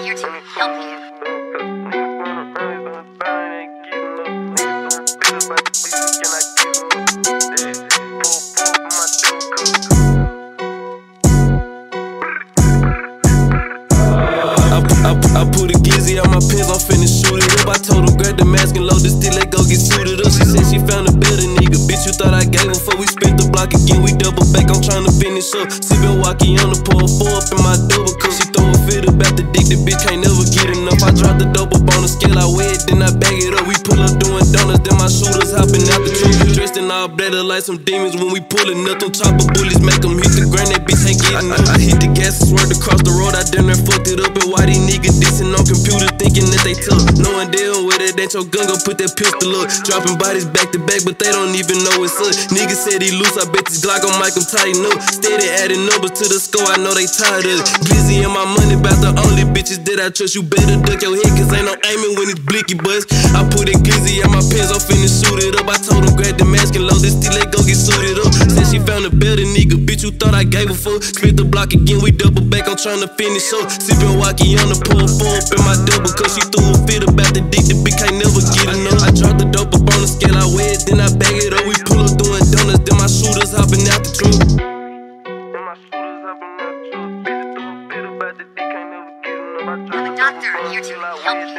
here to help you. I put a gizzy on my pants, I'm finna shoot it up. I told him grab the mask and load the still, let go get suited up. She said she found a better nigga, bitch, you thought I gave her before we spent the block again. We double back, I'm tryna finish up. Sippin' walkie on the pour 4 up in my double cup. She throw a fit up at the dick, the bitch can't never get enough. I drop the dope up on the scale, I weigh it, then I bag it up. We pull up doing donuts, then my shooters hopping out the truck. Dressed in all black like some demons when we pullin' up. Them chopper bullets make them hit the ground, that bitch ain't getting up. I hit the gas and swerved across the road, I damn near fucked it up. And why these niggas dissing on computer thinking that they tough? Knowing deal with it, ain't your gun gon' put that pistol up. Dropping bodies back to back, but they don't even know it's up. Niggas said he loose, I bet this Glock gon' make him tighten up. Steady adding numbers to the score, I know they tired of it. Glizzy and my money, about the only bitches that I trust. You better duck your head, cause ain't no aiming when it's blicky bust. I put that glizzy in my pants, I'm finna shoot it up. I told him grab the mask and load this still, let go get suited up. Said she found a better nigga, bitch, you thought I gave her for. Split the block again, we double back, I'm tryna finish up. Sippin' walkie on the pour 4 up in my double, cause she threw a fit about the dick, the bitch can't never get enough. I dropped the dope up on the scale, I weigh it, then I bag it up. We pull up doing donuts, then my shooters hopping out the truck. I'm a doctor, I'm here to help you.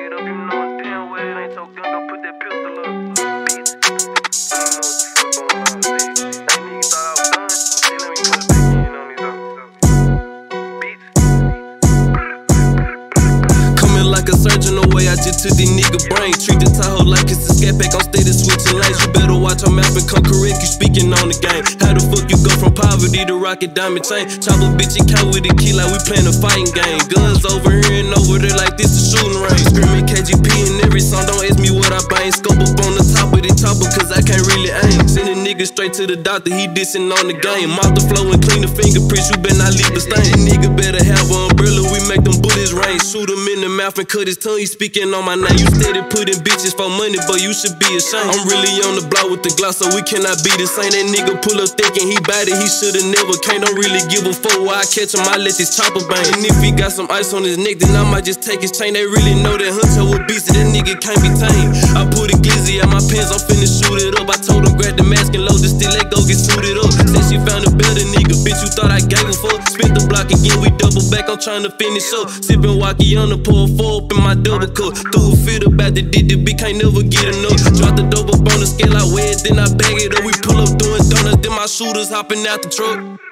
Like a surgeon away, I just took the nigga brain. Treat the Tahoe like it's a scat pack, I'm steady switching lanes. You better watch your mouth and come correct, you speaking on the game. How the fuck you go from poverty to rocket diamond chain? Chop a bitch and count with a key like we playing a fighting game. Guns over here and over there like this a shooting range. Screaming KGP in every song, don't ask me what I bang. Scope up on the top of the chopper, cause I can't really aim. Send a nigga straight to the doctor, he dissing on the game. Mop the flow and clean the fingerprints, you better not leave a stain. That nigga better have an umbrella, we make them bullets rain. Shoot him in the mouth and cut his tongue, he speaking on my name. You steady putting bitches for money, but you should be ashamed. I'm really on the block with the Glock, so we cannot be the same. That nigga pull up thinking he bad it, he shoulda never came. Don't really give a fuck where I catch him, I let this chopper bang. And if he got some ice on his neck, then I might just take his chain. They really know that Hunter was beast, that nigga can't be tamed. I put a glizzy on my pants, I'm finna shoot it up. I told him grab the mask and load the still, let go get suited up. Said she found a better nigga, bitch, you thought I gave her for. Spent the block again, we double back, I'm tryna finish up. Sippin' walkie on the pour 4 up in my double cup. Threw a fit about the dick, the bitch can't never get enough. Drop the dope up on the scale, I weigh it, then I bag it up. We pull up doing donuts, then my shooters hopping out the truck.